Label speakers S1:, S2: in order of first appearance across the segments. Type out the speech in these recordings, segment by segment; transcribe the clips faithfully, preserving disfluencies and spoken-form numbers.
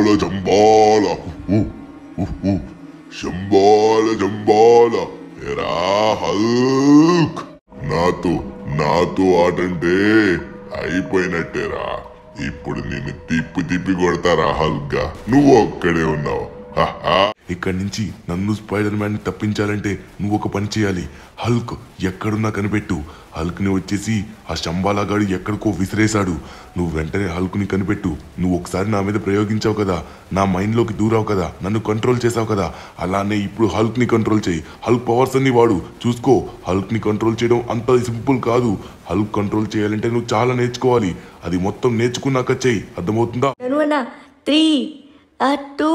S1: జంబాల శంబాల జంబాల ఎరా హల్క్ నాతో నాతో ఆటంటే అయిపోయినట్టేరా. ఇప్పుడు నేను తిప్పి తిప్పి కొడతారా హల్క్ గా, నువ్వు ఒక్కడే ఉన్నావు. ఇక్కడి నుంచి నన్ను స్పైడర్ మ్యాన్ ని తప్పించాలంటే నువ్వు ఒక పని చేయాలి. హల్క్ ఎక్కడున్నా కనిపెట్టు. హల్క్ ని వచ్చేసి ఆ శంబాలాగాడు ఎక్కడికో విసిరేశాడు. నువ్వు వెంటనే హల్క్ ని కనిపెట్టు. నువ్వు ఒకసారి నా మీద ప్రయోగించావు కదా, నా మైండ్ లోకి దూరావు కదా, నన్ను కంట్రోల్ చేసావు కదా, అలానే ఇప్పుడు హల్క్ ని కంట్రోల్ చేయి. హల్క్ పవర్స్ అన్ని వాడు. చూసుకో, హల్క్ ని కంట్రోల్ చేయడం అంత సింపుల్ కాదు. హల్క్ కంట్రోల్ చేయాలంటే నువ్వు చాలా నేర్చుకోవాలి. అది మొత్తం నేర్చుకున్నాక చెయ్యి, అర్థమవుతుందా?
S2: త్రీ టూ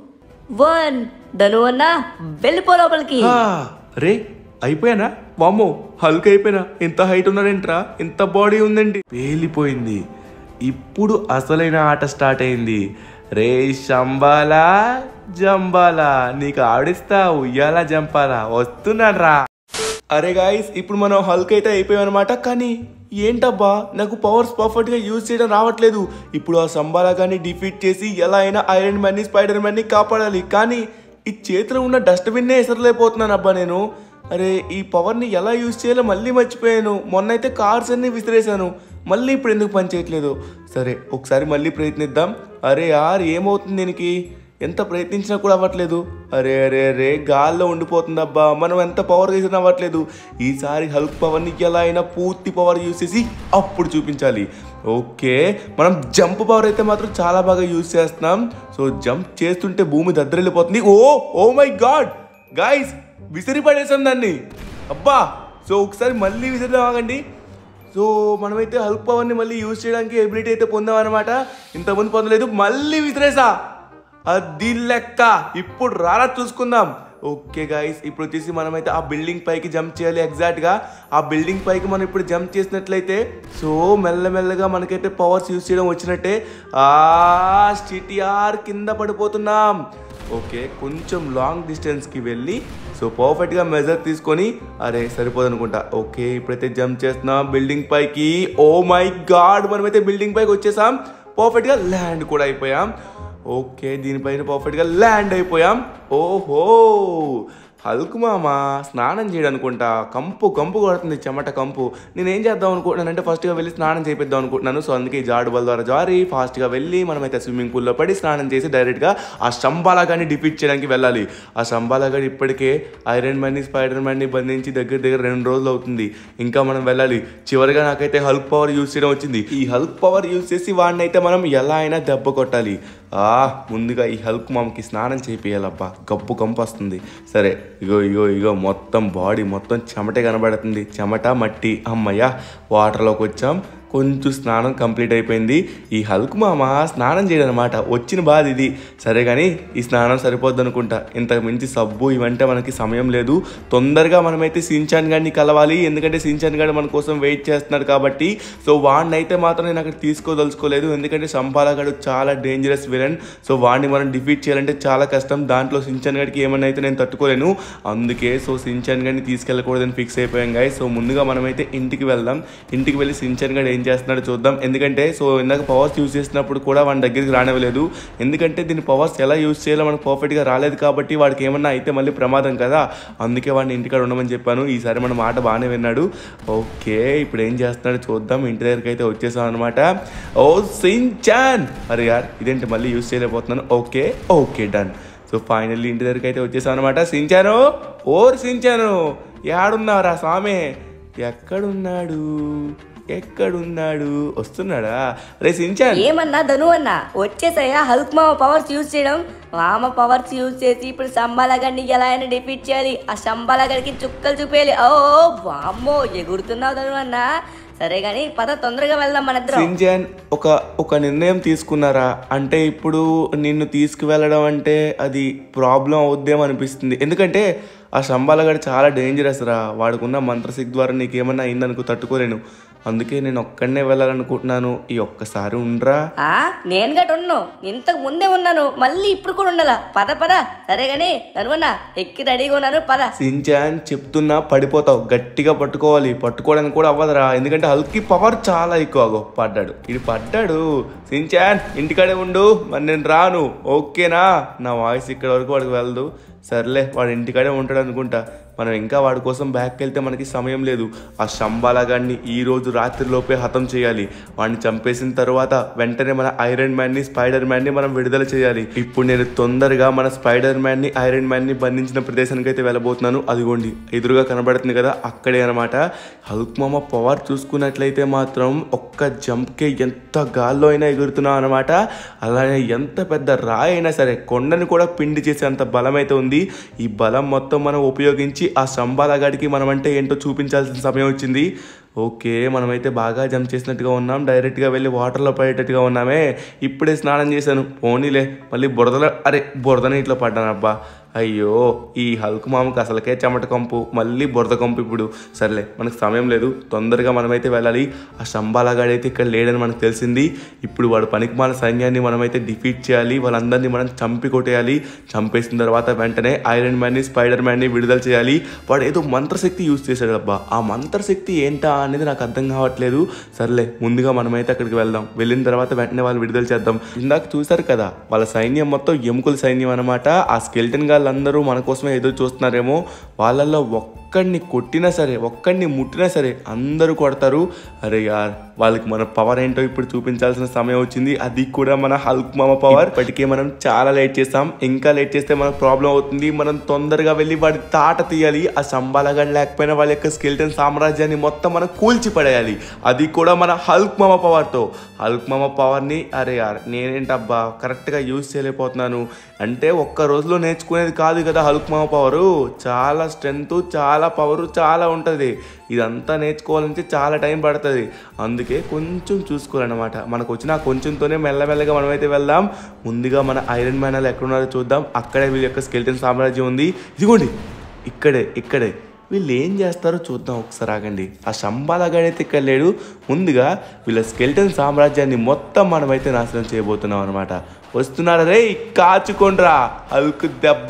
S2: వన్ ధను అన్న వెళ్ళిపో లోపలికి.
S3: రే అయిపోయానా? వామ్మో, హల్క్ అయిపోయినా. ఎంత హైట్ ఉన్నాడేంట్రా, ఎంత బాడీ ఉందండి. పేలిపోయింది. ఇప్పుడు అసలైన ఆట స్టార్ట్ అయింది. రే శంబాలా జంబాలా, నీకు ఆడిస్తా ఉయ్యాలా జంపాలా, వస్తున్నాను రా. అరే గాయస్, ఇప్పుడు మనం హల్క్ అయితే అయిపోయాం అనమాట. కానీ ఏంటబ్బా, నాకు పవర్స్ పర్ఫెక్ట్ గా యూజ్ చేయడం రావట్లేదు. ఇప్పుడు ఆ శంబాలా గాని డిఫీట్ చేసి ఎలా అయినా ఐరన్ మ్యాన్ ని స్పైడర్ మ్యాన్ ని కాపాడాలి. కానీ ఈ చేతిలో ఉన్న డస్ట్బిన్నే ఎసరలేకపోతున్నాను అబ్బా నేను. అరే ఈ పవర్ ని ఎలా యూజ్ చేయాలో మళ్ళీ మర్చిపోయాను. మొన్న అయితే కార్స్ అన్ని విసిరేసాను, మళ్ళీ ఇప్పుడు ఎందుకు పని చేయట్లేదు? సరే ఒకసారి మళ్ళీ ప్రయత్నిద్దాం. అరే యార్, ఏమవుతుంది దీనికి? ఎంత ప్రయత్నించినా కూడా అవ్వట్లేదు. అరే అరే అరే గాల్లో ఉండిపోతుంది అబ్బా. మనం ఎంత పవర్ వేసినా అవ్వట్లేదు. ఈసారి హల్క్ పవర్ని ఎలా అయినా పూర్తి పవర్ యూజ్ చేసి అప్పుడు చూపించాలి. ఓకే, మనం జంప్ పవర్ అయితే మాత్రం చాలా బాగా యూజ్ చేస్తున్నాం. సో జంప్ చేస్తుంటే భూమి దద్దరిల్లిపోతుంది. Oh oh my god guys, విసిరి పడేసాం దాన్ని అబ్బా. సో ఒకసారి మళ్ళీ విసిరిదామండి. సో మనమైతే హల్క్ పవర్ని మళ్ళీ యూజ్ చేయడానికి ఎబిలిటీ అయితే పొందాం అనమాట. ఇంతకుముందు పొందలేదు, మళ్ళీ విసిరేసా. అది లెక్క. ఇప్పుడు రారా చూసుకుందాం. ఓకే గాయస్, ఇప్పుడు వచ్చేసి మనమైతే ఆ బిల్డింగ్ పైకి జంప్ చేయాలి. ఎగ్జాక్ట్గా ఆ బిల్డింగ్ పైకి మనం ఇప్పుడు జంప్ చేసినట్లయితే సో మెల్లమెల్లగా మనకైతే పవర్స్ యూజ్ చేయడం వచ్చినట్టే. ఆ స్టిటిఆర్ కింద పడిపోతున్నాం. ఓకే, కొంచెం లాంగ్ డిస్టెన్స్కి వెళ్ళి సో పర్ఫెక్ట్గా మెజర్ తీసుకొని, అరే సరిపోదు అనుకుంటా. ఓకే, ఇప్పుడైతే జంప్ చేస్తున్నాం బిల్డింగ్ పైకి. ఓ మై గాడ్, మనమైతే బిల్డింగ్ పైకి వచ్చేసాం. పర్ఫెక్ట్గా ల్యాండ్ కూడా అయిపోయాం. ఓకే, దీనిపైన పర్ఫెక్ట్గా ల్యాండ్ అయిపోయాం. ఓహో, హల్క్ మామ స్నానం చేయడం అనుకుంటా. కంపు కంపు కొడుతుంది, చెమట కంపు. నేనేం చేద్దాం అనుకుంటున్నానంటే ఫస్ట్గా వెళ్ళి స్నానం చేపిద్దాం అనుకుంటున్నాను. సో అందుకే ఈ జాడు బల్ ద్వారా జారి ఫాస్ట్గా వెళ్ళి మనమైతే స్విమ్మింగ్ పూల్లో పడి స్నానం చేసి డైరెక్ట్గా ఆ శంబాలా గాని డిఫీట్ చేయడానికి వెళ్ళాలి. ఆ శంబాలా గాని ఇప్పటికే ఐరన్ మ్యాన్ని స్పైడర్ మ్యాన్ని బంధించి దగ్గర దగ్గర రెండు రోజులు అవుతుంది. ఇంకా మనం వెళ్ళాలి. చివరిగా నాకైతే హల్క్ పవర్ యూజ్ చేయడం వచ్చింది. ఈ హల్క్ పవర్ యూజ్ చేసి వాడిని అయితే మనం ఎలా అయినా దెబ్బ కొట్టాలి. ఆ ముందుగా ఈ హల్క్ మామకి స్నానం చేపియాలబ్బా, గప్పు కంపు వస్తుంది. సరే ఇగో ఇగో ఇగో మొత్తం బాడీ మొత్తం చెమటే కనబడుతుంది. చెమట మట్టి. అమ్మయ్య, వాటర్లోకి వచ్చాం. కొంచెం స్నానం కంప్లీట్ అయిపోయింది. ఈ హల్క్ మామ స్నానం చేయడం అనమాట. వచ్చిన బాధ ఇది. సరే కానీ ఈ స్నానం సరిపోద్ది అనుకుంటా. ఇంతకు మించి సబ్బు ఇవంటే మనకి సమయం లేదు. తొందరగా మనమైతే సించాన్ గాడిని కలవాలి. ఎందుకంటే సించాన్ గాడు మన కోసం వెయిట్ చేస్తున్నాడు కాబట్టి. సో వాడిని అయితే మాత్రం నేను అక్కడ తీసుకోదలుచుకోలేదు. ఎందుకంటే శంబాలా గాడు చాలా డేంజరస్ విలన్. సో వాడిని మనం డిఫీట్ చేయాలంటే చాలా కష్టం. దాంట్లో సించాన్ గాడికి ఏమన్నా అయితే నేను తట్టుకోలేను. అందుకే సో సించాన్ గాడిని తీసుకెళ్ళకూడదని ఫిక్స్ అయిపోయాం గాయ. సో ముందుగా మనమైతే ఇంటికి వెళ్దాం. ఇంటికి వెళ్ళి సించాన్ గాడు ఏం చేస్తున్నాడు చూద్దాం. ఎందుకంటే సో ఇందాక పవర్స్ యూజ్ చేసినప్పుడు కూడా వాడి దగ్గరికి రానివ్వలేదు. ఎందుకంటే దీని పవర్స్ ఎలా యూజ్ చేయాలో మనకు పర్ఫెక్ట్గా రాలేదు కాబట్టి వాడికి ఏమన్నా అయితే మళ్ళీ ప్రమాదం కదా. అందుకే వాడిని ఇంటికాడ ఉండమని చెప్పాను. ఈసారి మన మాట బాగానే విన్నాడు. ఓకే, ఇప్పుడు ఏం చేస్తున్నాడు చూద్దాం. ఇంటి దగ్గరికి అయితే వచ్చేసాం అనమాట. ఓ సించాన్, అరే యార్ ఇదేంటి మళ్ళీ యూజ్ చేయలేకపోతున్నాను. Okay okay done. So finally ఇంటి దగ్గరికి అయితే వచ్చేసాం అనమాట. సించాను, ఓర్ సించాను, ఏడున్నారా సామే? ఎక్కడున్నాడు ఎక్కడున్నాడు వస్తున్నాడా? రే సించాన్.
S2: ఏమన్నా ధను అన్న, వచ్చేసాయా హల్క్ మామ పవర్స్ యూజ్ చేయడం. మామ పవర్స్ యూజ్ చేసి ఇప్పుడు శంబాలా గడిని ఎలా అయినా డిఫీట్ చేయాలి. ఆ శంబాలా గడికి చుక్కలు చూపేయాలి. ఓ వామ్మో, ఎగురుతున్నావు ధను అన్న. సరే గానీ పద తొందరగా వెళ్దాం మన ఇద్దరం.
S3: సించాన్ ఒక ఒక నిర్ణయం తీసుకున్నారా? అంటే ఇప్పుడు నిన్ను తీసుకువెళ్ళడం అంటే అది ప్రాబ్లం అవుద్దేమో అనిపిస్తుంది. ఎందుకంటే ఆ శంబాలా గడి చాలా డేంజరస్ రా. వాడుకున్న మంత్రశక్తి ద్వారా నీకేమన్నా అయిందనుకో తట్టుకోలేను. అందుకే నేను ఒక్కడనే వెళ్ళాలనుకుంటున్నాను. ఈ ఒక్కసారి ఉండరా.
S2: ఆ నేను గట్ ఉన్నాను, ఇంతకు ముందే ఉన్నాను, మళ్ళీ ఇప్పుడు కూడా ఉండాలా. పద పద. సరే గానీ నన్ను ఎక్కి రెడీగా ఉన్నాను, పద.
S3: సించాన్ చెప్తున్నా పడిపోతావు, గట్టిగా పట్టుకోవాలి. పట్టుకోవడానికి కూడా అవ్వదురా, ఎందుకంటే హల్క్కి పవర్ చాలా ఎక్కువ. పడ్డాడు, ఇది పడ్డాడు. సించాన్ ఇంటికాడే ఉండు, మరి నేను రాను, ఓకేనా? నా వాయిస్ ఇక్కడ వరకు వాడికి వెళ్ళదు. సర్లే, వాడు ఇంటికాడే ఉంటాడు అనుకుంటా. మనం ఇంకా వాడి కోసం బ్యాక్కి వెళ్తే మనకి సమయం లేదు. ఆ శంబాలా గాడిని ఈ రోజు రాత్రిలోపే హతం చేయాలి. వాడిని చంపేసిన తర్వాత వెంటనే మన ఐరన్ మ్యాన్ని, స్పైడర్ మ్యాన్ని మనం విడుదల చేయాలి. ఇప్పుడు నేను తొందరగా మన స్పైడర్ మ్యాన్ని, ఐరన్ మ్యాన్ని బంధించిన ప్రదేశానికి అయితే వెళ్ళబోతున్నాను. అదిగోండి ఎదురుగా కనబడుతుంది కదా, అక్కడే అనమాట. హల్క్ మామ పవర్ చూసుకున్నట్లయితే మాత్రం ఒక్క జంప్కే ఎంత గాల్లో అయినా ఎగురుతున్నాం అనమాట. అలానే ఎంత పెద్ద రాయి అయినా సరే కొండని కూడా పిండి చేసే అంత బలం అయితే ఉంది. ఈ బలం మొత్తం మనం ఉపయోగించి ఆ శంబాలా గాడికి మనం అంటే ఏంటో చూపించాల్సిన సమయం వచ్చింది. ఓకే, మనమైతే బాగా జంప్ చేసినట్టుగా ఉన్నాం, డైరెక్ట్గా వెళ్ళి వాటర్లో పడేటట్టుగా ఉన్నామే. ఇప్పుడే స్నానం చేశాను, పోనీలే. మళ్ళీ బురదలో, అరే బురద నీటిలో పడ్డాను. అబ్బా అయ్యో, ఈ హల్క్ మామకి అసలుకే చెమట కంపు, మళ్ళీ బురద కంపు. ఇప్పుడు సర్లే, మనకు సమయం లేదు, తొందరగా మనమైతే వెళ్ళాలి. ఆ శంబాలా గాడైతే ఇక్కడ లేడని మనకు తెలిసింది. ఇప్పుడు వాడు పనికిమాల సైన్యాన్ని మనమైతే డిఫీట్ చేయాలి. వాళ్ళందరినీ మనం చంపి కొట్టేయాలి. చంపేసిన తర్వాత వెంటనే ఐరన్ మ్యాన్ని, స్పైడర్ మ్యాన్ని విడుదల చేయాలి. వాడు ఏదో మంత్రశక్తి యూజ్ చేశాడు. అబ్బా ఆ మంత్రశక్తి ఏంటా అనేది నాకు అర్థం కావట్లేదు. సర్లే, ముందుగా మనమైతే అక్కడికి వెళ్దాం. వెళ్ళిన తర్వాత వెంటనే వాళ్ళు విడుదల చేద్దాం. ఇందాక చూసారు కదా, వాళ్ళ సైన్యం మొత్తం ఎముకల సైన్యం అనమాట. ఆ స్కెల్టన్ గాళ్ళు అందరూ మన కోసమే ఎదురు చూస్తున్నారేమో. వాళ్ళల్లో ఒక్కడిని కొట్టినా సరే, ఒక్కడిని ముట్టినా సరే అందరూ కొడతారు. అరే యార్, వాళ్ళకి మన పవర్ ఏంటో ఇప్పుడు చూపించాల్సిన సమయం వచ్చింది. అది కూడా మన హల్క్ మామ పవర్. ఇప్పటికే మనం చాలా లేట్ చేస్తాం, ఇంకా లేట్ చేస్తే మనకు ప్రాబ్లం అవుతుంది. మనం తొందరగా వెళ్ళి వాడి తాట తీయాలి. ఆ శంబాలా గాడి లేకపోయినా వాళ్ళ యొక్క స్కెల్టన్ సామ్రాజ్యాన్ని మొత్తం మనం కూల్చి పడేయాలి. అది కూడా మన హల్క్ మామ పవర్తో. హల్క్ మామ పవర్ని అరే యార్ నేనేంటబ్బా కరెక్ట్గా యూజ్ చేయలేకపోతున్నాను. అంటే ఒక్క రోజులో నేర్చుకునేది కాదు కదా హల్క్ మామ పవరు. చాలా స్ట్రెంగ్త్, చాలా పవరు చాలా ఉంటుంది. ఇదంతా నేర్చుకోవాలంటే చాలా టైం పడుతుంది. అందుకే కొంచెం చూసుకోవాలన్నమాట. మనకు వచ్చిన కొంచెంతోనే మెల్లమెల్లగా మనమైతే వెళ్దాం. ముందుగా మన ఐరన్ మ్యాన్ వాళ్ళు ఎక్కడున్నారో చూద్దాం. అక్కడే వీళ్ళ యొక్క స్కెల్టన్ సామ్రాజ్యం ఉంది. ఇదిగోండి ఇక్కడే ఇక్కడే. వీళ్ళు ఏం చేస్తారో చూద్దాం ఒకసారి, ఆగండి. ఆ శంబాలా గాడైతే ఇక్కడ లేడు. ముందుగా వీళ్ళ స్కెల్టన్ సామ్రాజ్యాన్ని మొత్తం మనమైతే నాశనం చేయబోతున్నాం అనమాట. వస్తున్నారా రే, కాచుకోండ్రా హల్క్ దెబ్బ.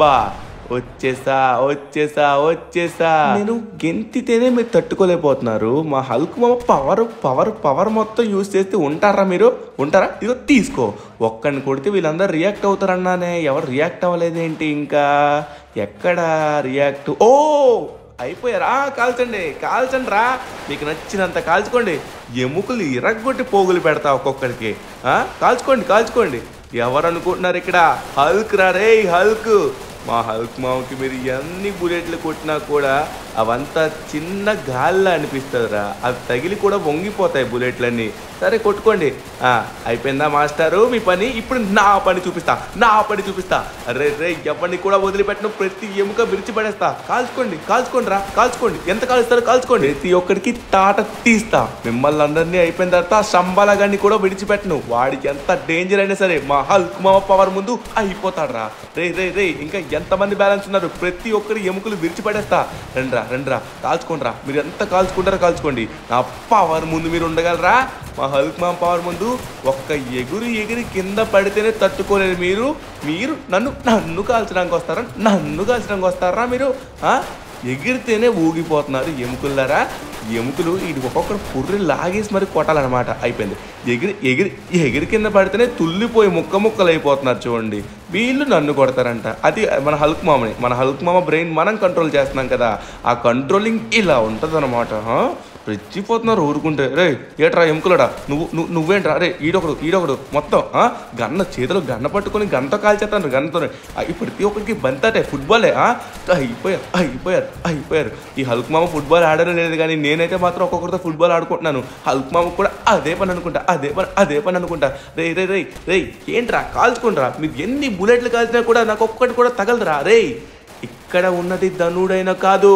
S3: వచ్చేసా వచ్చేసా వచ్చేసా. నేను గెంతితేనే మీరు తట్టుకోలేకపోతున్నారు. మా హల్క్ మామ పవర్ పవర్ పవర్ మొత్తం యూజ్ చేస్తే ఉంటారా మీరు? ఉంటారా? ఇదిగో తీసుకో. ఒక్కడిని కొడితే వీళ్ళందరూ రియాక్ట్ అవుతారన్నానే, ఎవరు రియాక్ట్ అవ్వలేదేంటి? ఇంకా ఎక్కడ రియాక్ట్? ఓ అయిపోయారా? కాల్చండి కాల్చండి రా, మీకు నచ్చినంత కాల్చుకోండి. ఎముకలు ఇరగ్గొట్టి పోగులు పెడతా ఒక్కొక్కడికి. కాల్చుకోండి కాల్చుకోండి. ఎవరు అనుకుంటున్నారు ఇక్కడ? హల్క్ రా రే, హల్క్. మా హల్క్ మామకి మీరు ఎన్ని బుల్లెట్లు కొట్టినా కూడా అవంతా చిన్న గాల్లో అనిపిస్తుందిరా. అవి తగిలి కూడా వంగిపోతాయి బుల్లెట్లన్నీ. సరే కొట్టుకోండి. అయిపోయిందా మాస్టారు మీ పని? ఇప్పుడు నా పని చూపిస్తా, నా పని చూపిస్తా. అరే రే, ఎవరిని కూడా వదిలిపెట్టను, ప్రతి ఎముక విరిచిపడేస్తా. కాల్చుకోండి కాల్చుకోండి రా, కాల్చుకోండి. ఎంత కాలుస్తారో కాల్చుకోండి. ప్రతి ఒక్కడికి తాట తీస్తా. మిమ్మల్ని అందరినీ అయిపోయిన తర్వాత శంబాలా గాడిని కూడా విడిచిపెట్టను. వాడికి ఎంత డేంజర్ అయినా సరే మా హల్క్ మామ పవర్ ముందు అయిపోతాడు రా. రే రే రే, ఇంకా ఎంతమంది బ్యాలెన్స్ ఉన్నారు? ప్రతి ఒక్కరి ఎముకలు విరిచిపడేస్తా. రండ్రా రండ్రా, కాల్చుకోండిరా. మీరు ఎంత కాల్చుకుంటారో కాల్చుకోండి. నా పవర్ ముందు మీరు ఉండగలరా? మా హల్క్ మామ పవర్ ముందు ఒక్క ఎగురు ఎగిరి కింద పడితేనే తట్టుకోలేరు మీరు. మీరు నన్ను నన్ను కాల్చడానికి వస్తారా? నన్ను కాల్చడానికి వస్తారా మీరు? ఎగిరితేనే ఊగిపోతున్నారు ఎముకలారా. ఎముకలు ఇది ఒక్కొక్కరు పుర్రి లాగేసి మరి కొట్టాలన్నమాట. అయిపోయింది. ఎగిరి ఎగిరి ఎగిరి కింద పడితేనే తుల్లిపోయి ముక్క ముక్కలు అయిపోతున్నారు చూడండి. వీళ్ళు నన్ను కొడతారంట. అది మన హల్క్ మామని. మన హల్క్ మామ బ్రెయిన్ మనం కంట్రోల్ చేస్తున్నాం కదా, ఆ కంట్రోలింగ్ ఇలా ఉంటుంది అనమాట. రెచ్చిపోతున్నారు ఊరుకుంటే. రే ఏట్రా ఎముకలడా, నువ్వు నువ్వు నువ్వేంట్రా? రే ఈడొకడు ఈడొకడు మొత్తం గన్న చేతులు గన్న పట్టుకొని గంట కాల్చేస్తాను గన్నతో. ప్రతి ఒక్కరికి బంతాటే ఫుట్బాలే. అయిపోయారు అయిపోయారు అయిపోయారు. ఈ హల్క్ మామ ఫుట్బాల్ ఆడడం లేదు, కానీ నేనైతే మాత్రం ఒక్కొక్కరితో ఫుట్బాల్ ఆడుకుంటున్నాను. హల్క్ మామ కూడా అదే పని అనుకుంటా, అదే పని అదే పని అనుకుంటా. రే రే రే రే ఏంట్రా కాల్చుకుంటారా? మీరు ఎన్ని బుల్లెట్లు కాల్చినా కూడా నాకు ఒక్కటి కూడా తగలదురా. రే ఇక్కడ ఉన్నది ధనుడైన కాదు,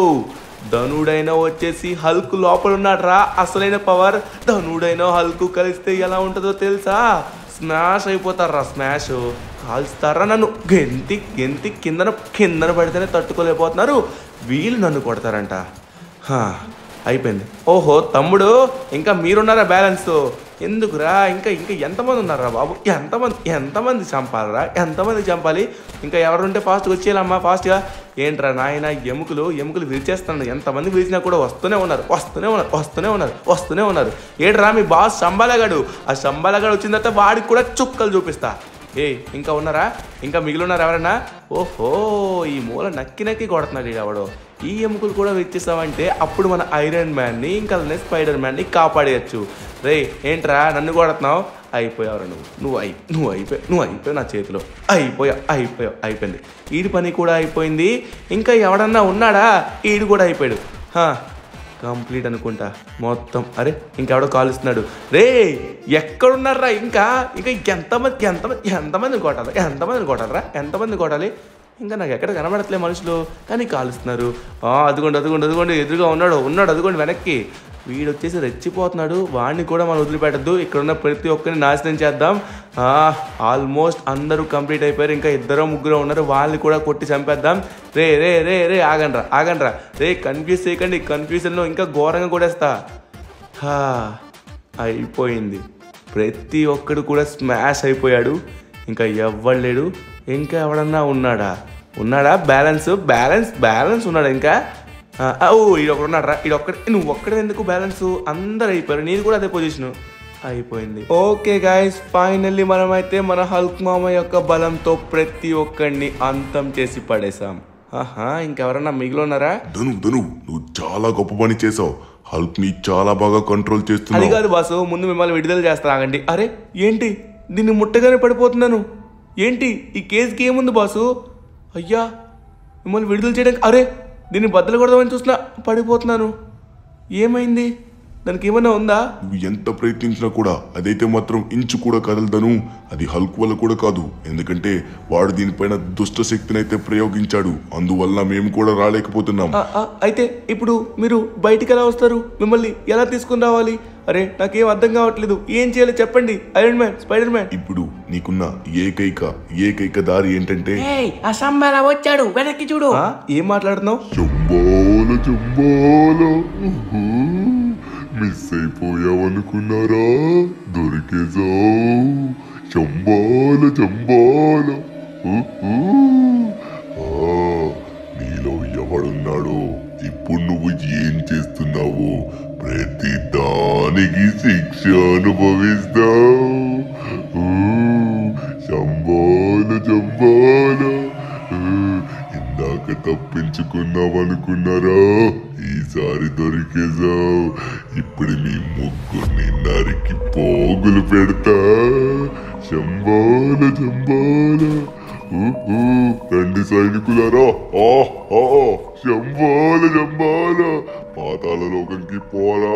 S3: ధనుడైన వచ్చేసి హల్క్ లోపల ఉన్నాడు రా. అసలైన పవర్. ధనుడైన హల్క్ కలిస్తే ఎలా ఉంటుందో తెలుసా? Smash అయిపోతారా, smash. కాల్స్తారా నన్ను. గెంతి గెంతి కిందన కిందన పడితేనే తట్టుకోలేకపోతున్నారు. వీళ్ళు నన్ను కొడతారంట. అయిపోయింది. ఓహో తమ్ముడు, ఇంకా మీరున్నారా బ్యాలెన్స్? ఎందుకురా, ఇంకా ఇంకా ఎంతమంది ఉన్నారా బాబు? ఎంతమంది ఎంతమంది చంపాలరా? ఎంతమంది చంపాలి? ఇంకా ఎవరుంటే ఫాస్ట్గా వచ్చేయాలమ్మా, ఫాస్ట్గా. ఏంట్రా నాయన, ఎముకలు ఎముకలు విరిచేస్తాను. ఎంతమంది విరిచినా కూడా వస్తూనే ఉన్నారు వస్తూనే ఉన్నారు వస్తూనే ఉన్నారు వస్తూనే ఉన్నారు. ఏంట్రా మీ బాస్ శంబాలగాడు? ఆ శంబాలగాడు వచ్చిన తర్వాత వాడికి కూడా చుక్కలు చూపిస్తా. ఏ ఇంకా ఉన్నారా? ఇంకా మిగిలి ఉన్నారు ఎవరన్నా? ఓహో, ఈ మూల నక్కి నక్కి కొడుతున్నాడు ఎవడో. ఈ ఎముకలు కూడా విచ్చేసామంటే అప్పుడు మన ఐరన్ మ్యాన్ని ఇంకా స్పైడర్ మ్యాన్ని కాపాడేయచ్చు. రే ఏంట్రా నన్ను కొడుతున్నావు? అయిపోయావురా నువ్వు నువ్వు అయి నువ్వు అయిపోయావు నువ్వు అయిపోయావు నా చేతిలో. అయిపోయావు అయిపోయావు అయిపోయింది. ఈడి పని కూడా అయిపోయింది. ఇంకా ఎవడన్నా ఉన్నాడా? ఈడు కూడా అయిపోయాడు. కంప్లీట్ అనుకుంటా మొత్తం. అరే ఇంకెవడో కాలుస్తున్నాడు. రే ఎక్కడున్నారా? ఇంకా ఇంకా ఎంతమంది ఎంతమంది ఎంతమందిని కొట్టాలి? ఎంతమందిని కొట్టాలరా? ఎంతమంది కొట్టాలి? ఇంకా నాకు ఎక్కడ కనబడట్లే మనుషులు, కానీ కాలుస్తున్నారు. అదిగోండి అదిగోండి అదిగోండి ఎదురుగా ఉన్నాడు ఉన్నాడు అదిగోండి వెనక్కి. వీడు వచ్చేసి రెచ్చిపోతున్నాడు. వాడిని కూడా మనం వదిలిపెట్టద్దు. ఇక్కడ ఉన్న ప్రతి ఒక్కరిని నాశనం చేద్దాం. ఆల్మోస్ట్ అందరూ కంప్లీట్ అయిపోయారు. ఇంకా ఇద్దరు ముగ్గురు ఉన్నారు, వాళ్ళని కూడా కొట్టి చంపేద్దాం. రే రే రే రే ఆగండ్రా ఆగండ్రా రే, కన్ఫ్యూజ్ చేయకండి. కన్ఫ్యూజన్లో ఇంకా ఘోరంగా కొడేస్తా. అయిపోయింది. ప్రతి ఒక్కడు కూడా స్మాష్ అయిపోయాడు. ఇంకా ఎవ్వడు లేడు. ఇంకా ఎవడన్నా ఉన్నాడా? ఉన్నాడా? బ్యాలెన్స్ బ్యాలెన్స్ బ్యాలెన్స్ ఉన్నాడా? ఇంకా ఓ ఈడొక్కడు ఉన్నాడు రా. ఈడొక్కడే నువ్వు ఒక్కడే ఎందుకు? బ్యాలెన్స్ అందరు అయిపోయారు. నీది కూడా అదే పొజిషన్ అయిపోయింది. ఓకే గాయస్, ఫైనల్లీ మనమైతే మన హల్క్ మామ యొక్క బలంతో ప్రతి ఒక్కడిని అంతం చేసి పడేసాం. ఆహా, ఇంకెవరన్నా మిగిలి ఉన్నారా?
S1: ధను ధను నువ్వు చాలా గొప్ప పని చేసావు. హల్క్ ని చాలా బాగా కంట్రోల్ చేస్తున్నావు.
S3: అది కాదు బాసు, ముందు మిమ్మల్ని విడుదల చేస్తా ఆగండి. అరే ఏంటి, దీన్ని ముట్టగానే పడిపోతున్నాను ఏంటి? ఈ కేసుకి ఏముంది బాసు? అయ్యా మిమ్మల్ని విడుదల చేయడానికి, అరే దీన్ని బద్దలు కొడదామని చూస్తున్నా పడిపోతున్నాను. ఏమైంది? దానికి ఏమన్నా ఉందా?
S1: నువ్వు ఎంత ప్రయత్నించినా కూడా అదైతే మాత్రం ఇంచు కూడా కదలదను. అది హల్క్ వల్ల కూడా కాదు, ఎందుకంటే వాడు దీనిపైన దుష్ట శక్తిని అయితే ప్రయోగించాడు. అందువల్ల మేము కూడా రాలేకపోతున్నాం.
S3: అయితే ఇప్పుడు మీరు బయటికి ఎలా వస్తారు? మిమ్మల్ని ఎలా తీసుకుని రావాలి? అరే నాకేం అర్థం కావట్లేదు. ఏం చేయాలో చెప్పండి ఐరన్ మ్యాన్, స్పైడర్ మ్యాన్.
S1: ఇప్పుడు నీకున్న ఏకైక ఏకైక దారి ఏంటంటే,
S2: ఆ సంబాల వచ్చాడు, వెనక్కి చూడు.
S3: ఏం మాట్లాడుతున్నావు?
S1: చంబాల చంబాల మిస్ అయిపోయావనుకున్నారా? దొరికేసావు. చంబాల చంబాల నీలో ఎవడున్నాడో, ఇప్పుడు నువ్వు ఏం చేస్తున్నావు? ప్రతి దానికి శిక్ష అనుభవిస్తావు. చంబాల చంబాల ఇందాక తప్పించుకున్నావనుకున్నారా? ఈసారి దొరికేసావు. ఇప్పుడు మీ ముగ్గురిని నరికి పోగులు పెడతా. చంబాల చంబాల రండి సైనికులారా. చంబాల చంబాల పాతాళ లోకంకి పోరా.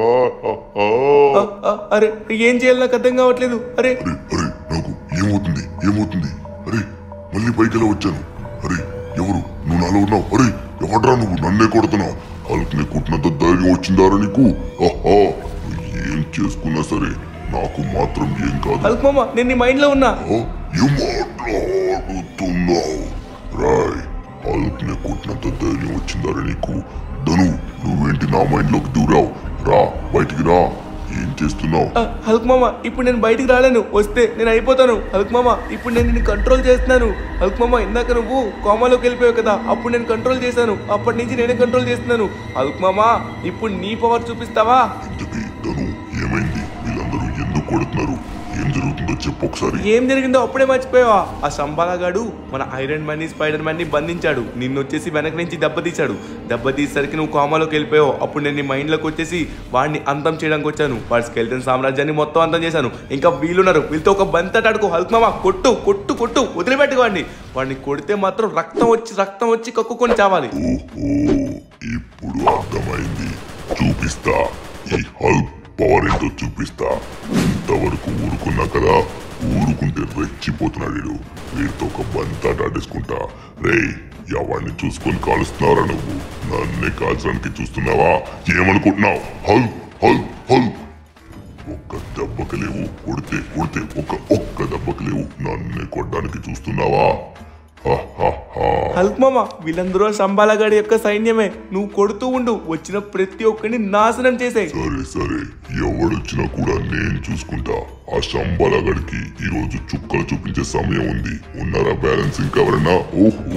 S3: అరే ఏం చేయాలి నాకు అర్థం కావట్లేదు. అరే
S1: అరే అరే నాకు ఏమవుతుంది ఏమవుతుంది? అరే మళ్ళీ పైకి వచ్చాను. అరే ఎవరు నువ్వు? నాలో ఉన్నావు. అరే ఎవడ్రా నువ్వు? నన్నే కొడుతున్నావు. హల్క్ని కుట్టినంత ధైర్యం వచ్చిందారా నీకు? ఆహా, ఏం చేసుకున్నా సరే నాకు మాత్రం ఏం కాదు.
S3: హల్క్ మామ నేను నీ మైండ్ లో ఉన్నా.
S1: ఏం మాట్లాడుతున్నావు? రాయ్, హల్క్ని కుట్టినంత ధైర్యం వచ్చిందారా నీకు? ధను నువ్వేంటి నా మైండ్ లోకి దూరావు? రా బయటికి రా. ఏం చేస్తున్నావు?
S3: హల్క్ మామ ఇప్పుడు నేను బయటికి రాలేను. వస్తే నేను అయిపోతాను. హల్క్ మామ ఇప్పుడు నేను నిన్ను కంట్రోల్ చేస్తున్నాను. హల్క్ మామ ఇందాక నువ్వు కోమాలోకి వెళ్ళిపోయావు కదా, అప్పుడు నేను కంట్రోల్ చేశాను. అప్పటి నుంచి నేనే కంట్రోల్ చేస్తున్నాను. హల్క్ మామ ఇప్పుడు నీ పవర్ చూపిస్తావా?
S1: ఇంతకీ ధను ఏమైంది? వీళ్ళందరూ ఎందుకు కొడుతున్నారు? ఏం జరుగుతుందో చెప్పు ఒకసారి.
S3: ఏం జరిగిందో అప్పుడే మర్చిపోయావా? ఆ శంబాలగాడు మన ఐరన్ మ్యాన్ ని స్పైడర్ మ్యాన్ ని బంధించాడు. నిన్ను వచ్చేసి వెనక నుంచి దెబ్బతీశాడు. దెబ్బతీసరికి నువ్వు కోమాలోకి వెళ్ళిపోయావు. అప్పుడు నేను నీ మైండ్ లోకి వచ్చేసి వాడిని అంతం చేయడానికి వచ్చాను. వాడి స్కెల్టన్ సామ్రాజ్యాన్ని మొత్తం అంతం చేశాను. ఇంకా వీళ్ళున్నారు, వీళ్ళతో ఒక బంతటాడుకో. హల్క్ మామ కొట్టు కొట్టు కొట్టు వదిలిపెట్టుకోండి. వాడిని కొడితే మాత్రం రక్తం వచ్చి రక్తం వచ్చి కక్కుకొని చావాలి.
S1: ఓహో ఇప్పుడు అర్థమైంది. చూపిస్తా ఈ హల్క్ పవర్ ఏంటో చూపిస్తా. ఇంతవరకు ఊరుకున్నా కదా, ఊరుకుంటే రెచ్చిపోతున్నాడు. వీడితో ఒక బంతాట ఆడేసుకుంటా. రే ఎవరిని చూసుకొని కాలుస్తున్నారా నువ్వు? నన్నే కాల్చడానికి చూస్తున్నావా? ఏమనుకుంటున్నావు? హల్ హల్ హల్ ఒక్క దెబ్బకి లేవు. కొడితే కొడితే ఒక ఒక్క దెబ్బకి లేవు. నన్నే కొట్టడానికి చూస్తున్నావా?
S3: హల్క్ మామ వీళ్ళందరూ శంబాలగాడి యొక్క సైన్యమే. నువ్వు కొడుతూ ఉండు, వచ్చిన ప్రతి ఒక్కరిని నాశనం చేసే.
S1: సరే సరే, ఎవడొచ్చినా కూడా నేను చూసుకుంటా. ఆ శంబాలగాడికి ఈ రోజు చుక్కలు చూపించే సమయం ఉంది. ఉన్నారా బ్యాలెన్స్ ఇంకెవరన్నా? ఓహో,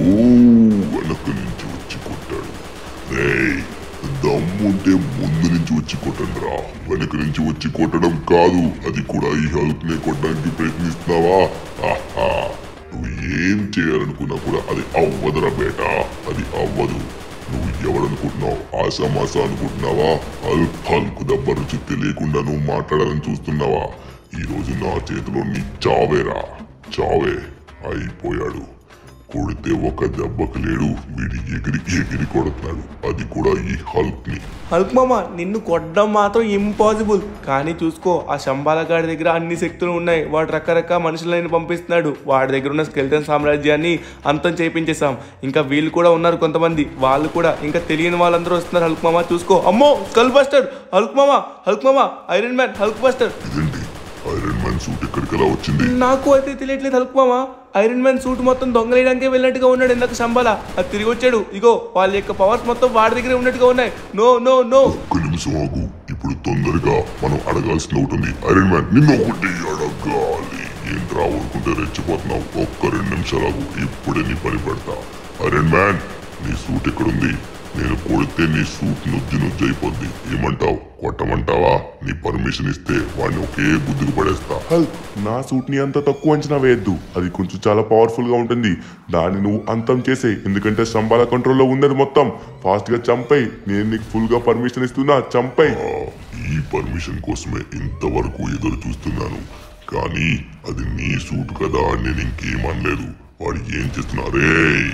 S1: వెనక నుంచి వచ్చి కొట్టాడు. రేయ్, దమ్ముంటే ముందు నుంచి వచ్చి కొట్టండి రా, వెనక నుంచి వచ్చి కొట్టడం కాదు. అది కూడా ఈ హల్క్ నే కొట్టడానికి ప్రయత్నిస్తున్నావా? ఆహా, నువ్వు ఏం చేయాలనుకున్నా కూడా అది అవ్వదురా బేట, అది అవ్వదు. నువ్వు ఎవడనుకుంటున్నావు? ఆశామాస అనుకుంటున్నావా? హల్క్ హల్క్ దెబ్బ రుచి తెలియకుండా నువ్వు మాట్లాడాలని చూస్తున్నావా? ఈ రోజు నా చేతిలో నీ చావేరా, చావే. అయిపోయాడు. కొడితే ఒక దెబ్బకు లేడు, వీడి ఎగిరి ఎగిరి కొడుతున్నాడు, అది కూడా ఈ హల్క్ ని.
S3: హల్క్ మామ నిన్ను కొట్టడం మాత్రం ఇంపాసిబుల్. కానీ చూసుకో, ఆ శంబాలగాడి దగ్గర అన్ని శక్తులు ఉన్నాయి. వాడు రకరకాల మనుషులని పంపిస్తున్నాడు. వాడి దగ్గర ఉన్న స్కెల్టన్ సామ్రాజ్యాన్ని అంతం చేయించేసాం. ఇంకా వీళ్ళు కూడా ఉన్నారు కొంతమంది, వాళ్ళు కూడా ఇంకా తెలియని వాళ్ళందరూ వస్తున్నారు. హల్క్ మామ చూసుకో. అమ్మో, స్కల్ బస్టర్! హల్క్ మామ, హల్క్ మామ, ఐరన్ మ్యాన్, హల్క్ బస్టర్.
S1: ఇదేంటి ఐరన్ మ్యాన్ సూట్ ఇక్కడికి ఎలా వచ్చింది?
S3: నాకు అయితే తెలియట్లేదు హల్క్ మామ. ఐరన్ మ్యాన్ సూట్ మొత్తం దొంగలేయడానికే వెళ్ళినట్టుగా ఉన్నాడు ఇందాక శంబాల. అది తిరిగి వచ్చాడు. ఇగో వాళ్ళ యొక్క పవర్స్ మొత్తం వాడి దగ్గరే ఉన్నట్టుగా ఉన్నాయి. నో నో నో,
S1: ఒక్క నిమిషం ఆగు. ఇప్పుడు తొందరగా మనం అడగాల్సిన ఉంటుంది. ఐరన్ మ్యాన్, నిన్ను ఒకటి అడగాలి. ఏంట్రా ఊరుకుంటే రెచ్చిపోతున్నావు? ఒక్క రెండు నిమిషాలు ఆగు, ఇప్పుడే నీ పని పెడతా. ఐరన్ మ్యాన్, నీ సూట్ ఎక్కడుంది? నేను కొడితే నీ సూట్ నుజ్జు నుజ్జు అయిపోద్ది. ఏమంటావు? కొట్టమంటావా? నీ పర్మిషన్ ఇస్తే వాడిని ఒకే బుద్ధికి పడేస్తా.
S4: హల్క్, నా సూట్ ని అంత తక్కువ అంచనా వేయద్దు. అది కొంచెం చాలా పవర్ఫుల్ గా ఉంటుంది. దాన్ని నువ్వు అంతం చేసే, ఎందుకంటే శంబాల కంట్రోల్లో ఉంది మొత్తం. ఫాస్ట్ గా చంపై. నేను నీకు ఫుల్ గా పర్మిషన్ ఇస్తున్నా, చంపై.
S1: ఈ పర్మిషన్ కోసమే ఇంతవరకు ఎదురు చూస్తున్నాను. కానీ అది నీ సూట్ కదా, నేను ఇంకేమనలేదు. వాడు ఏం చేస్తున్నారే?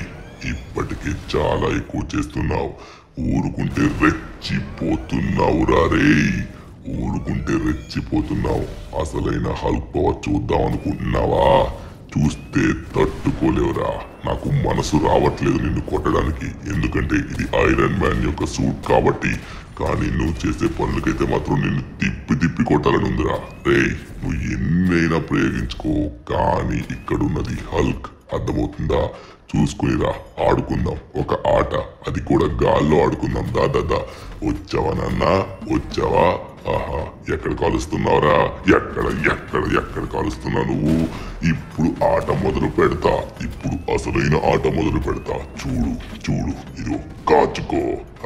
S1: ఇప్పటికే చాలా ఎక్కువ చేస్తున్నావు. ఊరుకుంటే రెచ్చిపోతున్నావు రే, ఊరుకుంటే రెచ్చిపోతున్నావు. అసలైన హల్క్ పవర్ చూద్దాం అనుకుంటున్నావా? చూస్తే తట్టుకోలేవురా. నాకు మనసు రావట్లేదు నిన్ను కొట్టడానికి, ఎందుకంటే ఇది ఐరన్ మ్యాన్ యొక్క సూట్ కాబట్టి. కానీ నువ్వు చేసే పనులకైతే మాత్రం నిన్ను తిప్పి తిప్పి కొట్టాలని ఉందిరా. రే, నువ్వు ఎన్నైనా ప్రయోగించుకో, కానీ ఇక్కడున్నది హల్క్. అర్థమవుతుందా? చూసుకునిరా, ఆడుకుందాం ఒక ఆట, అది కూడా గాల్లో ఆడుకుందాం. దాదా వచ్చావా నాన్న? వచ్చావా? ఆహా, ఎక్కడ కాలుస్తున్నావురా? ఎక్కడ ఎక్కడ ఎక్కడ కాలుస్తున్నావు నువ్వు? ఇప్పుడు ఆట మొదలు పెడతా. ఇప్పుడు అసలైన ఆట మొదలు పెడతా. చూడు చూడు, ఇదిగో కాచుకో.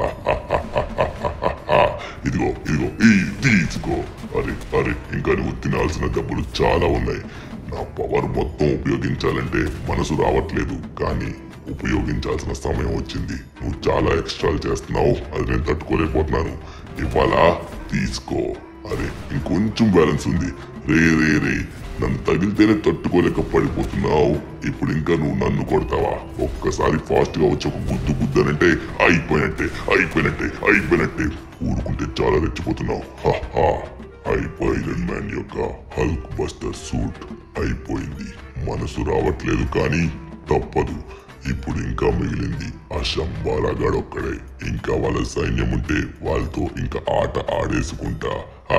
S1: ఇదిగో ఇదిగో ఈ తీసుకో. అరే అరే, ఇంకా నువ్వు తినాల్సిన దెబ్బలు చాలా ఉన్నాయి. నా పవర్ మొత్తం ఉపయోగించాలంటే మనసు రావట్లేదు, కానీ ఉపయోగించాల్సిన సమయం వచ్చింది. నువ్వు చాలా ఎక్స్ట్రాలు చేస్తున్నావు, అది నేను తట్టుకోలేకపోతున్నాను. ఇవాళ తీసుకో. అరే, ఇంకొంచెం బ్యాలెన్స్ ఉంది. రే రే రే, నన్ను తగిలితేనే తట్టుకోలేక పడిపోతున్నావు. ఇప్పుడు ఇంకా నువ్వు నన్ను కొడతావా? ఒక్కసారి ఫాస్ట్ గా వచ్చి ఒక గుద్దు గుద్దనంటే అయిపోయినట్టే, అయిపోయినట్టే, అయిపోయినట్టే. ఊరుకుంటే చాలా రెచ్చిపోతున్నావు. హా, ఐరన్ మ్యాన్ యొక్క హల్క్ బస్టర్ సూట్ అయిపోయింది. మనసు రావట్లేదు, కానీ తప్పదు. ఇప్పుడు ఇంకా మిగిలింది ఆ శంబాలగాడొక్కడే. ఇంకా వాళ్ళ సైన్యం ఉంటే వాళ్ళతో ఇంకా ఆట ఆడేసుకుంటా.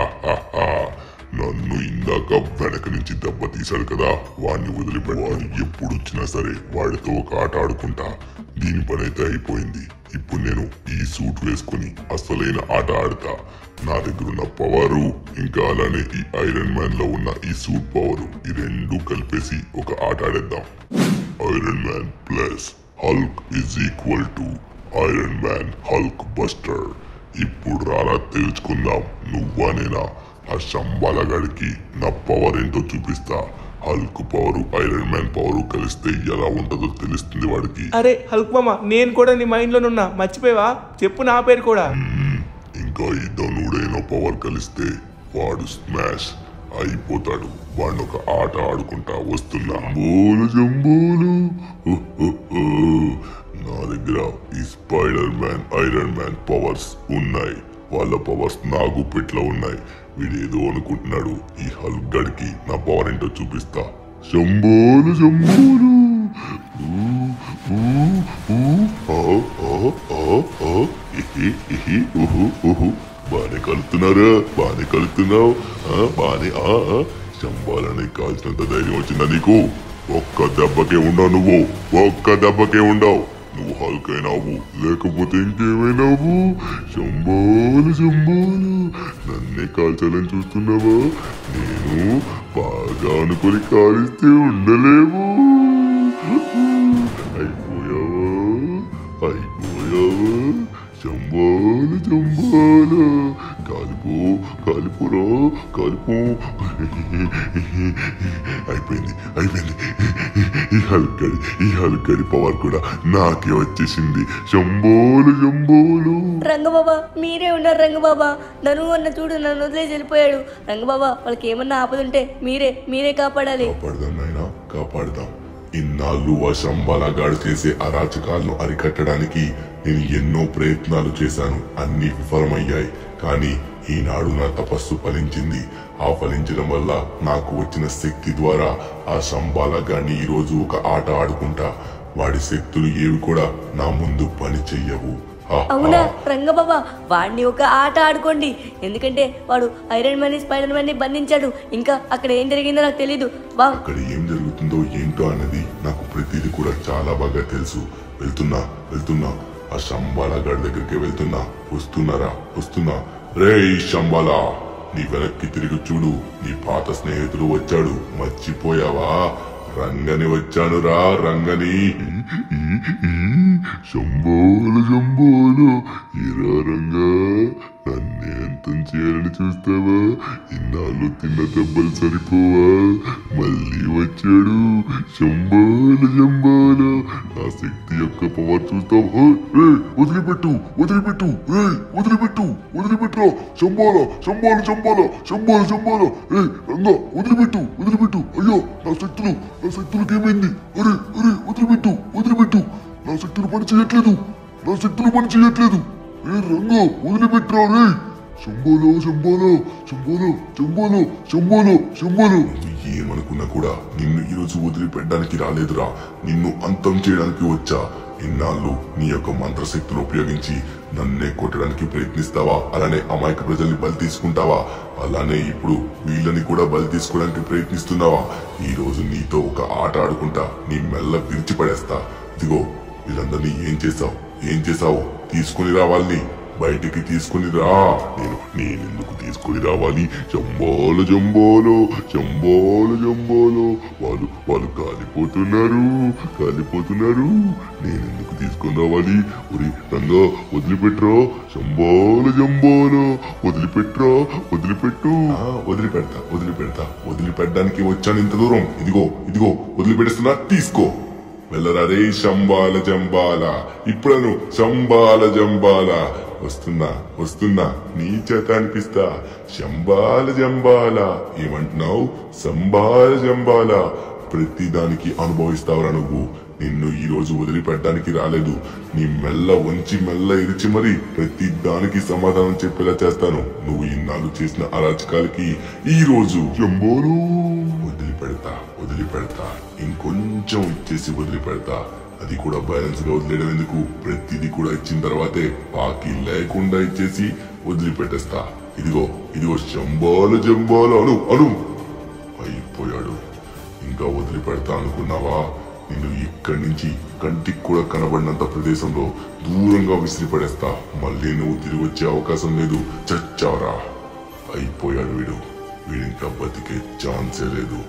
S1: నన్ను ఇందాక వెనక నుంచి దెబ్బ తీశాడు కదా, వాడిని వదిలిపెట్టి వాడు ఎప్పుడు వచ్చినా సరే వాడితో ఒక ఆట ఆడుకుంటా. దీని పని అయితే అయిపోయింది. ఇప్పుడు నేను ఈ సూట్ వేసుకుని అసలైన ఆట ఆడతా. నా దగ్గర ఉన్న పవరు, ఇంకా అలానే ఈ ఐరన్ మ్యాన్ లో ఉన్న ఈ సూట్ పవరు, ఈ రెండు కలిపేసి ఒక ఆట ఆడేద్దాం. Iron man plus hulk is equal to iron man hulk buster. ఇప్పుడు రారా తెలుసుకుందాం, నువ్వా నేనా? ఆ శంబాలగాడికి నా పవర్ ఏంటో చూపిస్తా. Hulk power iron man power కలిస్తే ఎలా ఉంటుందో తెలుస్తుంది వాడికి.
S3: అరే హల్క్ మామ, నేను కూడా నీ మైండ్ లోనున్నా, మర్చిపోయావా? చెప్పు నా పేరు కూడా.
S1: ఇంకా ఈ ధనుడైన పవర్ కలిస్తే వాడు స్మాష్ అయిపోతాడు. వాడిని ఒక ఆట ఆడుకుంటా వస్తున్నా. బోలు జంబోలు, నా దగ్గర ఈ spider man iron man powers ఉన్నాయి. వాళ్ళ పవర్స్ నా గుప్పిట్లో ఉన్నాయి. వీడేదో అనుకుంటున్నాడు. ఈ హల్క్ గడికి నా పవర్ ఏంటో చూపిస్తా. శంబోలు శంబోలు, బానే కలుతున్నారా? బానే కలుతున్నావు. బానే శంబాలని కాల్చినంత ధైర్యం వచ్చిందా నీకు? ఒక్క దెబ్బకే ఉండవు నువ్వు ఒక్క దెబ్బకే ఉండవు నువ్వు హల్క్ అయినావు లేకపోతే ఇంకేమైనావు శంభోలు శంభోలు నన్నే కాల్చాలని చూస్తున్నావా నేను బాగా అనుకొని కాలిస్తే ఉండలేవు అయిపోయావా అయిపోయావా శంభోలు శంభోలు కాలిపో కాలిపోరా కాలిపో అయిపోయింది అయిపోయింది ఈ హల్కడి ఈ హల్కడి పవర్ కూడా నాకే వచ్చేసింది శంభోలు శంభోలు
S2: రంగబాబా మీరే ఉన్నారు రంగబాబా నన్ను అన్న చూడు నన్ను వదిలేసి వెళ్ళిపోయాడు రంగబాబా వాళ్ళకి ఏమన్నా ఆపదుంటే మీరే మీరే కాపాడాలి
S1: కాపాడదాం నాయనా కాపాడదాం ఇన్నాళ్ళు ఆ శంబాలగాడు చేసే అరాచకాలను అరికట్టడానికి నేను ఎన్నో ప్రయత్నాలు చేశాను అన్ని విఫలమయ్యాయి కానీ ఈనాడు నా తపస్సు ఫలించింది ఆ ఫలించడం వల్ల నాకు వచ్చిన శక్తి ద్వారా ఆ శంబాలగాడిని ఈ రోజు ఒక ఆట ఆడుకుంటా వాడి శక్తులు ఏవి కూడా నా ముందు పని చెయ్యవు
S2: అవునా రంగబాబా వాడిని ఒక ఆట ఆడుకోండి ఎందుకంటే వాడు ఐరన్ మ్యాన్ స్పైడర్ మ్యాన్ ని బంధించాడు ఇంకా అక్కడ ఏం జరిగిందో నాకు తెలీదు బా
S1: అక్కడ ఏం జరుగుతుందో ఏంటో అన్నది నాకు ప్రతిదీ కూడా చాలా బాగా తెలుసు వెళ్తున్నా వెళ్తున్నా ఆ శంబాలగాడి దగ్గరికి వెళ్తున్నా వస్తున్నారా వస్తున్నా రే శంబాలా నీ వెనక్కి తిరిగి చూడు నీ పాత స్నేహితుడు వచ్చాడు మర్చిపోయావా రంగని వచ్చాను రా రంగని శంభోలు శంభోలు ఈరా రంగా నన్నే అంతం చేయాలని చూస్తావా ఇన్నాళ్ళు తిన్న దెబ్బలు సరిపోవా మళ్ళీ వచ్చాడు శంభోలు శంభోలు నా శక్తి యొక్క పవర్ చూస్తావా వదిలిపెట్టు వదిలిపెట్టు ఏ వదిలిపెట్టు వదిలిపెట్టు శంభోల శంభోలు శంభోల శంభోలు శంభోల ఏ రంగా వదిలిపెట్టు వదిలిపెట్టు అయ్యో నా శక్తులు నా శక్తులకు ఏమైంది అరే అరే వదిలిపెట్టు వదిలిపెట్టు నా శక్తులు పని చేయట్లేదు నా శక్తులు పని చేయట్లేదు ఏ రంగా వదిలిపెట్టరా రే శంభోలో శంభోలో శంభోలో శంభోలో శంభోలో శంభోలో ఏమనుకున్నా కూడా నిన్ను ఈరోజు వదిలిపెట్టడానికి రాలేదురా నిన్ను అంతం చేయడానికి వచ్చా ఇన్నాళ్ళు నీ యొక్క మంత్రశక్తులు ఉపయోగించి నన్నే కొట్టడానికి ప్రయత్నిస్తావా అలానే అమాయక ప్రజల్ని బలి తీసుకుంటావా అలానే ఇప్పుడు వీళ్ళని కూడా బలి తీసుకోవడానికి ప్రయత్నిస్తున్నావా ఈ రోజు నీతో ఒక ఆట ఆడుకుంటా నీ మెల్ల విరిచిపడేస్తా ఇదిగో వీళ్ళందరినీ ఏం చేసావు ఏం చేసావు తీసుకుని రావాలని బయటికి తీసుకుని రా నేను నేనెందుకు తీసుకుని రావాలి జంబోలు జంబోలు జంబోలు జంబోలు వాళ్ళు వాళ్ళు కాలిపోతున్నారు కాలిపోతున్నారు నేనెందుకు తీసుకుని రావాలి ఒరి రంగా వదిలిపెట్టరా జంబోలు జంబోలు వదిలిపెట్టరా వదిలిపెట్టు వదిలిపెడతా వదిలిపెడతా వదిలిపెట్టడానికి వచ్చాను ఇంత దూరం ఇదిగో ఇదిగో వదిలిపెట్టేస్తున్నా తీసుకో వెళ్ళరా రే శంబాల జంబాల ఇప్పుడను శంబాల జంబాల వస్తున్నా వస్తున్నా నీ చేత అనిపిస్తా శంబాల జంబాల ఏమంటున్నావు సంబాల జంబాల ప్రతి దానికి అనుభవిస్తావురా నువ్వు నిన్ను ఈ రోజు వదిలిపెట్టడానికి రాలేదు నీ మెల్ల వంచి మెల్ల ఇరిచి మరి ప్రతి దానికి సమాధానం చెప్పేలా చేస్తాను నువ్వు ఇన్నాళ్ళు చేసిన అరాచకాలకి ఈ రోజు జంబోలు వదిలిపెడతా వదిలిపెడతా ఇంకొంచెం ఇచ్చేసి వదిలిపెడతా అది కూడా బ్యాలెన్స్ గా వదిలేయడం ఎందుకు ప్రతిదీ కూడా ఇచ్చిన తర్వాతే బాకీ లేకుండా ఇచ్చేసి వదిలిపెట్టేస్తా ఇదిగో ఇదిగో శంబాలు జంబాలు అను అను అయిపోయాడు ఇంకా వదిలిపెడతా అనుకున్నావా నిన్ను ఇక్కడి నుంచి కంటికి కూడా కనబడినంత ప్రదేశంలో దూరంగా విసిరిపడేస్తా మళ్ళీ నువ్వు తిరిగి వచ్చే అవకాశం లేదు చచ్చావరా అయిపోయాడు వీడు వీడింకా బతికే ఛాన్సే లేదు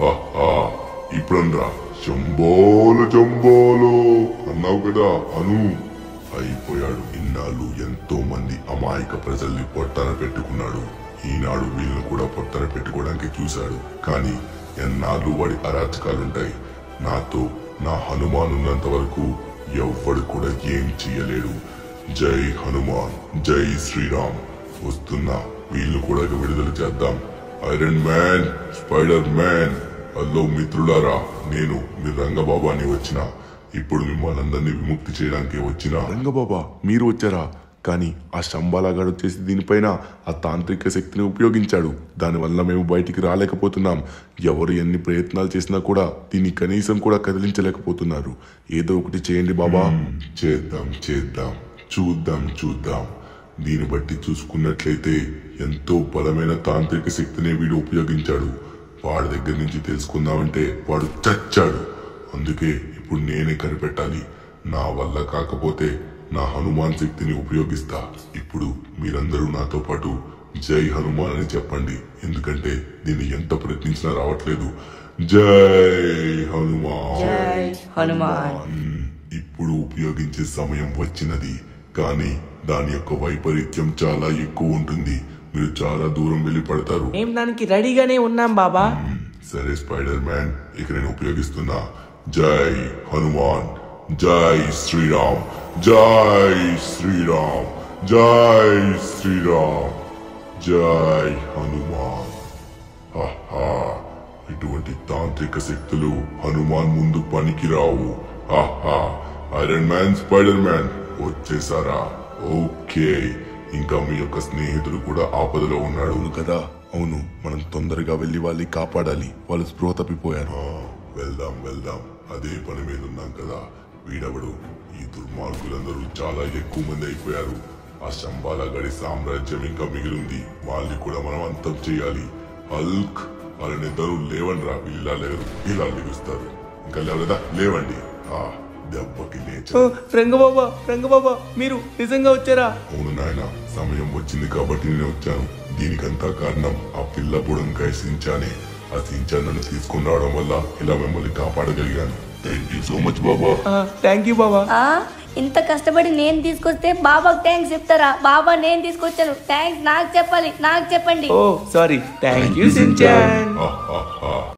S1: ఇప్పుడనరా శంబోలు జంబోలు అన్నావు కదా అను అయిపోయాడు ఇన్నాళ్ళు ఎంతో మంది అమాయక ప్రజల్ని పొట్టన పెట్టుకున్నాడు ఈనాడు వీళ్ళను కూడా పొట్టన పెట్టుకోవడానికి చూశాడు కానీ ఎన్నాళ్ళు వాడి అరాచకాలుంటాయి నాతో నా హనుమాన్ ఉన్నంత వరకు ఎవ్వడు కూడా ఏం చెయ్యలేడు జై హనుమాన్ జై శ్రీరామ్ వస్తున్నా వీళ్ళు కూడా విడుదల చేద్దాం iron man spider man hello మిత్రులారా నేను మీ రంగబాబాని వచ్చిన ఇప్పుడు మిమ్మల్ని అందరినీ విముక్తి చేయడానికి వచ్చిన
S4: రంగబాబా మీరు వచ్చారా కానీ ఆ శంబాలగాడు వచ్చేసి దీనిపైన ఆ తాంత్రిక శక్తిని ఉపయోగించాడు దానివల్ల మేము బయటికి రాలేకపోతున్నాం ఎవరు ఎన్ని ప్రయత్నాలు చేసినా కూడా దీన్ని కనీసం కూడా కదిలించలేకపోతున్నారు ఏదో ఒకటి చేయండి బాబా
S1: చేద్దాం చేద్దాం చూద్దాం చూద్దాం దీన్ని బట్టి చూసుకున్నట్లయితే ఎంతో బలమైన తాంత్రిక శక్తిని వీడు ఉపయోగించాడు వాడి దగ్గర నుంచి తెలుసుకుందామంటే వాడు చచ్చాడు. అందుకే ఇప్పుడు నేనే కనిపెట్టాలి. నా వల్ల కాకపోతే నా హనుమాన్ శక్తిని ఉపయోగిస్తా. ఇప్పుడు మీరందరూ నాతో పాటు జై హనుమాన్ అని చెప్పండి, ఎందుకంటే దీన్ని ఎంత ప్రయత్నించినా రావట్లేదు. జై హనుమాన్.
S2: జై హనుమాన్.
S1: మ్మ్. ఇప్పుడు ఉపయోగించే సమయం వచ్చినది, కానీ దాని యొక్క వైపరీత్యం చాలా ఎక్కువ ఉంటుంది. మీరు చాలా దూరం వెళ్ళి పడతారు.
S3: మేము దానికి రెడీగానే ఉన్నాం బాబా.
S1: మ్మ్. సరే స్పైడర్ మ్యాన్, ఇక నేను ఉపయోగిస్తున్నా. జై హనుమాన్. జై శ్రీరామ్. జై శ్రీరామ్. జై శ్రీరామ్. జై హనుమాన్. హహా, ఇటువంటి తాంత్రిక శక్తులు హనుమాన్ ముందు పనికిరావు. హహా, ఐరన్ మ్యాన్, స్పైడర్ మ్యాన్ వచ్చేసారా? ఓకే, ఇంకా మీ యొక్క స్నేహితుడు కూడా ఆపదలో ఉన్నాడు కదా. అవును, మనం తొందరగా వెళ్లి వాళ్ళని కాపాడాలి. వాళ్ళు స్పృహ తప్పిపోయారు. వెళ్దాం వెళ్దాం, అదే పని మీద ఉన్నాం కదా. వీడవడు, ఈ దుర్మార్గులందరూ చాలా ఎక్కువ మంది అయిపోయారు. ఆ శంబాల గడి సామ్రాజ్యం ఇంకా మిగిలింది. వాళ్ళని కూడా మనం అంతం చేయాలి. హల్క్, వాళ్ళనిద్దరూ లేవండి రా. ఇలా లేరు, ఇలా లెగుస్తారు. ఇంకా లేవలేదా? లేవండి. ఆ దెబ్బకి లేచ.
S3: రంగబాబా, రంగబాబా మీరు నిజంగా వచ్చారా?
S1: అవును నాయన, సమయం వచ్చింది కాబట్టి నేను వచ్చాను. దీనికంతా కారణం ఆ పిల్ల బుడంకాయ సించానే. ఆ సించాన్ నన్ను తీసుకుని రావడం వల్ల ఇలా మిమ్మల్ని కాపాడగలిగాను. థ్యాంక్ యూ సో మచ్ బాబా.
S3: థ్యాంక్ యూ బాబా.
S2: ఆ, ఇంత కష్టపడి నేను తీసుకొస్తే బాబాకు థ్యాంక్స్ చెప్తారా? బాబా నేను తీసుకొచ్చాను, థ్యాంక్స్ నాకు చెప్పాలి, నాకు చెప్పండి.
S3: ఓ సారీ, థ్యాంక్ యూ సించాన్.
S1: హా, హా, హా.